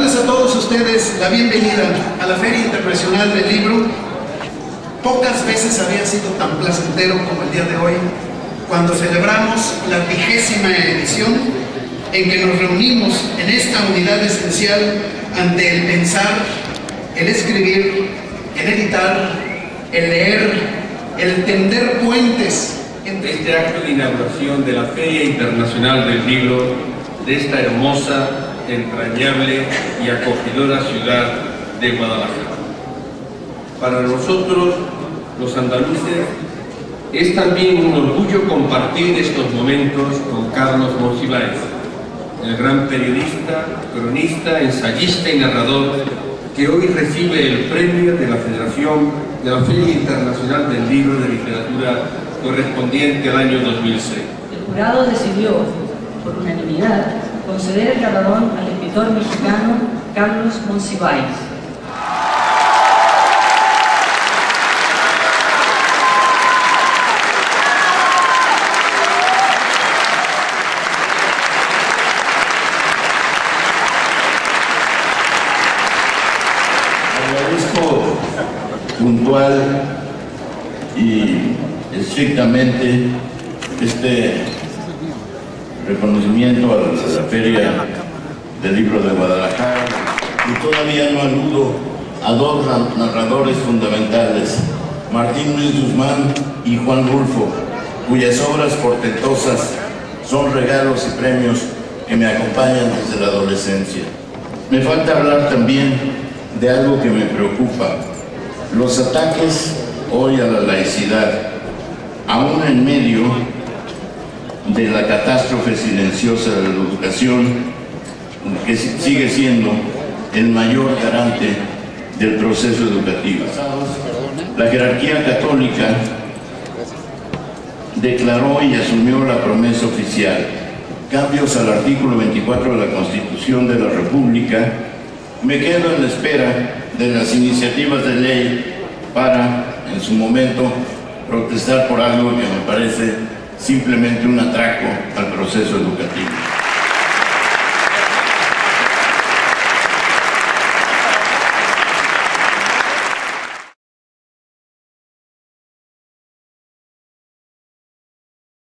darles a todos ustedes la bienvenida a la Feria Internacional del Libro. Pocas veces había sido tan placentero como el día de hoy, cuando celebramos la 20ª edición, en que nos reunimos en esta unidad esencial ante el pensar, el escribir, el editar, el leer, el tender puentes entre este acto de inauguración de la Feria Internacional del Libro de esta hermosa, entrañable y acogedora ciudad de Guadalajara. Para nosotros, los andaluces, es también un orgullo compartir estos momentos con Carlos Monsiváis, el gran periodista, cronista, ensayista y narrador que hoy recibe el premio de la Federación de la Feria Internacional del Libro de Literatura correspondiente al año 2006. El jurado decidió, por unanimidad, conceder el galardón al escritor mexicano Carlos Monsiváis. Agradezco puntual y estrictamente este reconocimiento a la Feria del Libro de Guadalajara, y todavía no aludo a dos narradores fundamentales, Martín Luis Guzmán y Juan Rulfo, cuyas obras portentosas son regalos y premios que me acompañan desde la adolescencia. Me falta hablar también de algo que me preocupa: los ataques hoy a la laicidad, aún en medio de la catástrofe silenciosa de la educación, que sigue siendo el mayor garante del proceso educativo. La jerarquía católica declaró y asumió la promesa oficial: cambios al artículo 24 de la Constitución de la República. Me quedo en la espera de las iniciativas de ley para, en su momento, protestar por algo que me parece simplemente un atraco al proceso educativo.